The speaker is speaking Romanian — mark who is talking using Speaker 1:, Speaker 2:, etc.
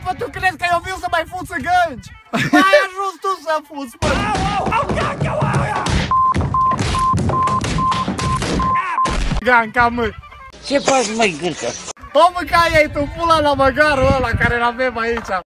Speaker 1: Bă, tu crezi că eu viu să mai fut țigănci? Ai ajuns tu să fuți, bă! Ganca, mă!
Speaker 2: Ce faci, măi, gârcă?
Speaker 1: O mâncai ei tu pula la măgarul ăla care l-avem aici!